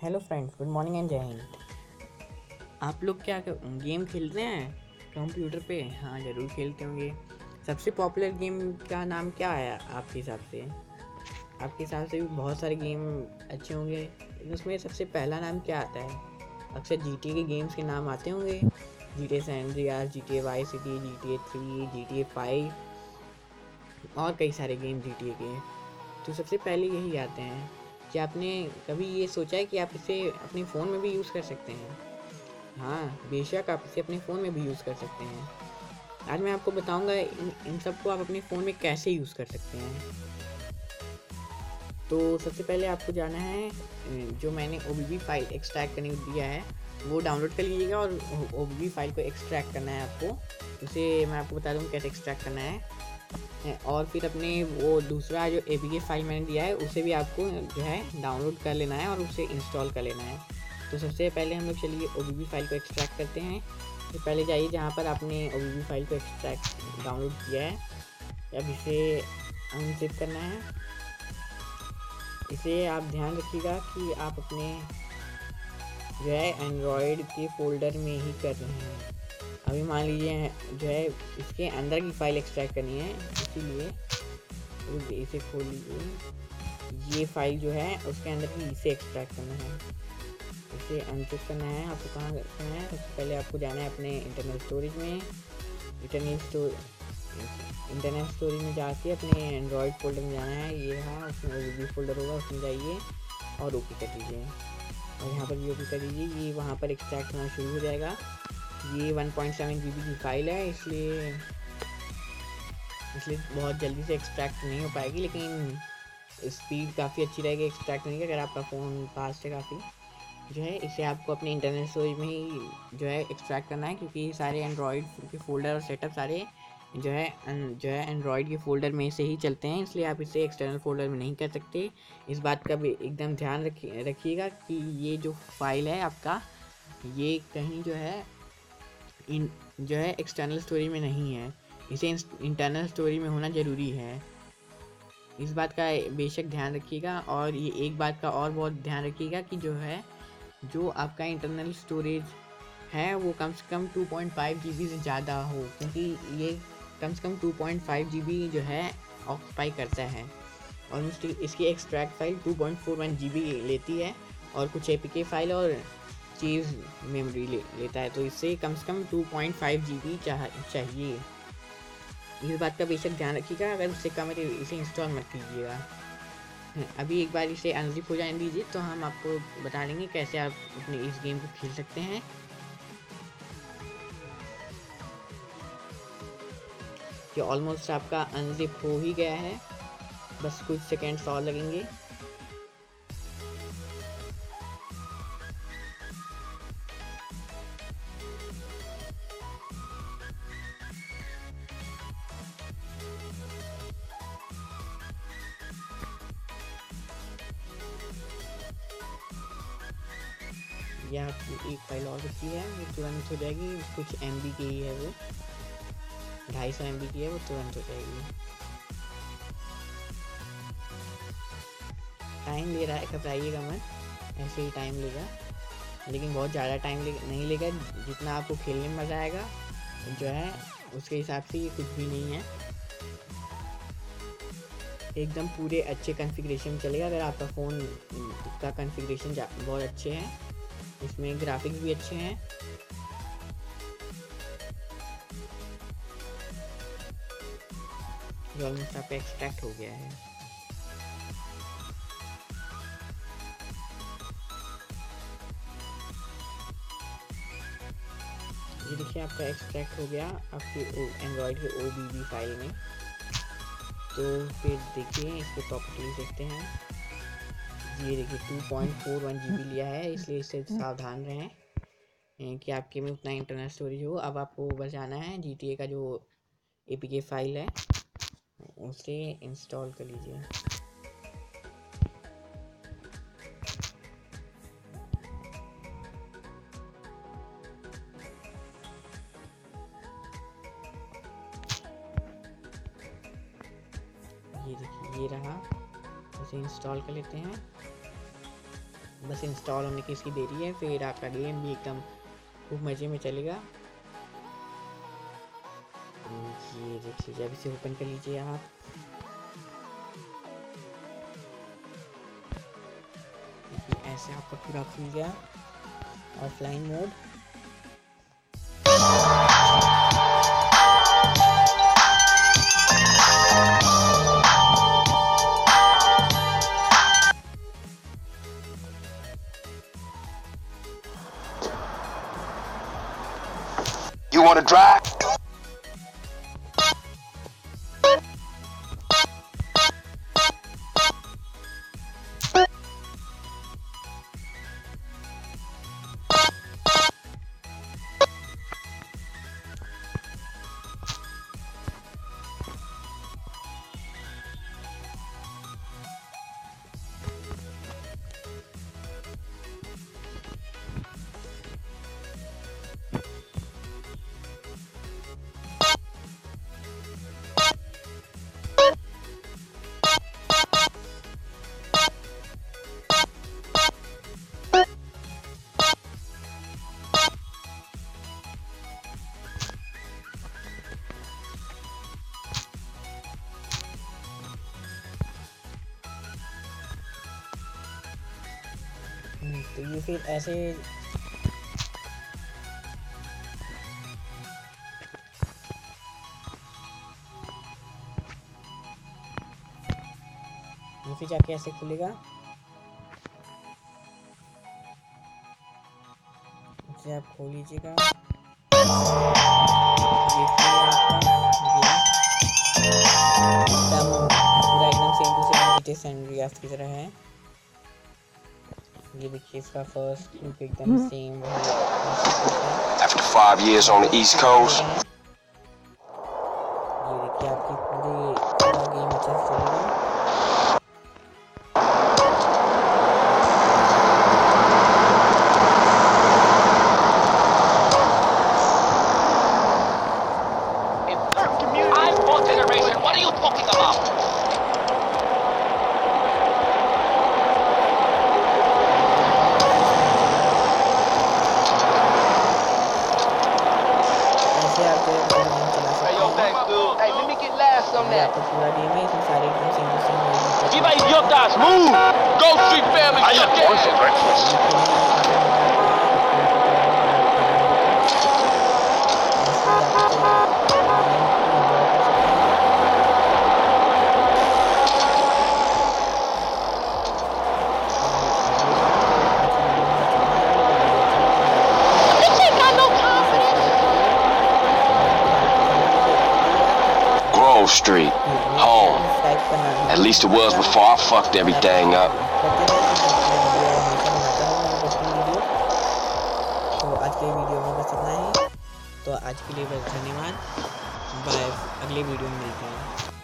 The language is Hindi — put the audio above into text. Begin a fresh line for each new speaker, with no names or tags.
Hello friends, good morning and जय हिंद। आप लोग क्या गेम खेलते हैं कंप्यूटर पे? हाँ, ज़रूर खेलते होंगे। सबसे पॉपुलर गेम का नाम क्या है आपके हिसाब से? आपके हिसाब से भी बहुत सारे गेम अच्छे होंगे, लेकिन उसमें सबसे पहला नाम क्या आता है? अक्सर GTA के गेम्स के नाम आते होंगे। GTA San Andreas, GTA Vice City, GTA 3, GTA 5 और कई सारे गेम GTA के। तो सबसे पहले यही आते हैं। क्या आपने कभी ये सोचा है कि आप इसे अपने फ़ोन में भी यूज़ कर सकते हैं? हाँ, बेशक आप इसे अपने फ़ोन में भी यूज़ कर सकते हैं। आज मैं आपको बताऊंगा इन इन सब को आप अपने फ़ोन में कैसे यूज़ कर सकते हैं। तो सबसे पहले आपको जाना है, जो मैंने OBB फाइल एक्सट्रैक्ट करने को दिया है वो डाउनलोड कर लीजिएगा, और OBB फाइल को एक्सट्रैक्ट करना है आपको। उसे मैं आपको बता दूँ कैसे एक्सट्रैक्ट करना है। और फिर अपने वो दूसरा जो APK फाइल मैंने दिया है उसे भी आपको जो है डाउनलोड कर लेना है और उसे इंस्टॉल कर लेना है। तो सबसे पहले हम लोग चलिए OBB फाइल को एक्सट्रैक्ट करते हैं। तो पहले जाइए जहाँ पर आपने OBB फाइल को एक्सट्रैक्ट डाउनलोड किया है, अब इसे अनजिप करना है। इसे आप ध्यान रखिएगा कि आप अपने जो है एंड्रॉयड के फ़ोल्डर में ही कर रहे हैं। अभी मान लीजिए जो है इसके अंदर की फ़ाइल एक्सट्रैक्ट करनी है, इसीलिए इसे खोल लीजिए। ये फाइल जो है उसके अंदर की इसे एक्सट्रैक्ट करना है, इसे अनचेक करना है। आपको कहाँ करना है? सबसे पहले आपको जाना है अपने इंटरनल स्टोरेज में। इंटरनल स्टोरेज में जाके अपने एंड्रॉयड फोल्डर में जाना है। ये रहा, उसमें OBB फोल्डर होगा, उसमें जाइए और ओके कर दीजिए। और यहाँ पर भी ओके कर दीजिए। ये वहाँ पर एक्सट्रैक्ट होना शुरू हो जाएगा। ये 1.7 GB की फ़ाइल है, इसलिए बहुत जल्दी से एक्सट्रैक्ट नहीं हो पाएगी, लेकिन स्पीड काफ़ी अच्छी रहेगी एक्सट्रैक्ट करने की अगर आपका फ़ोन फास्ट है काफ़ी। जो है इसे आपको अपने इंटरनल स्टोरेज में ही जो है एक्सट्रैक्ट करना है, क्योंकि सारे एंड्रॉयड के फ़ोल्डर और सेटअप सारे जो है एंड्रॉयड के फ़ोल्डर में से ही चलते हैं, इसलिए आप इसे एक्सटर्नल फ़ोल्डर में नहीं कर सकते। इस बात का भी एकदम ध्यान रखिएगा कि ये जो फाइल है आपका, ये कहीं जो है एक्सटर्नल स्टोरेज में नहीं है। इसे इंटरनल स्टोरेज में होना ज़रूरी है। इस बात का बेशक ध्यान रखिएगा। और ये एक बात का और बहुत ध्यान रखिएगा कि जो आपका इंटरनल स्टोरेज है वो कम से कम 2.5 GB से ज़्यादा हो, क्योंकि ये कम से कम 2.5 GB जो है ऑक्यूपाई करता है। और इसकी एक्सट्रैक्ट फाइल 2.41 GB लेती है, और कुछ APK फाइल और चीज़ मेमोरी लेता है। तो इससे कम से कम 2.5 GB चाहिए। इस बात का बेशक ध्यान रखिएगा। अगर उससे कम है तो इसे इंस्टॉल मत कीजिएगा। अभी एक बार इसे अनजिप हो जाने दीजिए, तो हम आपको बता देंगे कैसे आप अपने इस गेम को खेल सकते हैं। ये ऑलमोस्ट आपका अनजिप हो ही गया है, बस कुछ सेकेंड्स और लगेंगे। यह आपकी एक फाइल और बची है, वो तुरंत हो जाएगी। कुछ MB की ही है, वो 250 MB की है, वो तुरंत हो जाएगी। टाइम ले रहा है, घबराइएगा मत, ऐसे ही टाइम लेगा, लेकिन बहुत ज़्यादा टाइम नहीं लेगा। जितना आपको खेलने में मज़ा आएगा जो है उसके हिसाब से ये कुछ भी नहीं है। एकदम पूरे अच्छे कॉन्फ़िगरेशन चलेगा अगर आपका फ़ोन का कॉन्फ़िगरेशन बहुत अच्छे हैं, इसमें ग्राफिक्स भी अच्छे हैं। जो ऑलमोस्ट आपका एक्सट्रैक्ट हो गया है। ये देखिए आपका एक्सट्रैक्ट हो गया आपके एंड्रॉयड के OBB फाइल में। तो फिर देखिए इसके प्रॉपर्टीज देखते हैं। ये देखिए 2.41 GB लिया है, इसलिए इससे सावधान रहें कि आपके में उतना इंटरनल स्टोरेज हो। अब आपको बस जाना है GTA का जो APK फाइल है उसे इंस्टॉल कर लीजिए। ये देखिए ये रहा, इसे इंस्टॉल कर लेते हैं। बस इंस्टॉल होने की इसकी देरी है, फिर आपका गेम भी एकदम खूब मज़े में चलेगा। ये देख लीजिए, अभी से ओपन कर लीजिए आप। ऐसे आपका पूरा खुल गया offline mode.
You want to drive?
तो ये फिर ऐसे ये फिर जाके ऐसे खुलेगा। इसे आप खोल लीजिएगा। ये खुला आपका गेम, पूरा एकदम same to same GTA San Andreas की तरह है। ये देखिए इसका फर्स्ट लुक एकदम सेम वही।
After 5 years on the East Coast.
ये देखिए आपकी पूरा गेम अच्छे से चलेगा।
What are you talking about?
ऐसे आप जो है गेम चला सकते हैं।
Thanks, dude. Hey, let me get last on
ये
that.
आपका पूरा गेम है, इसमें सारे एकदम सेम टू सेम वही
Viva idiotas, move! Go Street family, shut down!
ये खेलने
Grove Street. Home. At least it was before I fucked everything up.
तो आज के वीडियो में बस इतना ही। तो आज के लिए बस धन्यवाद। बाय, अगले वीडियो में मिलते हैं।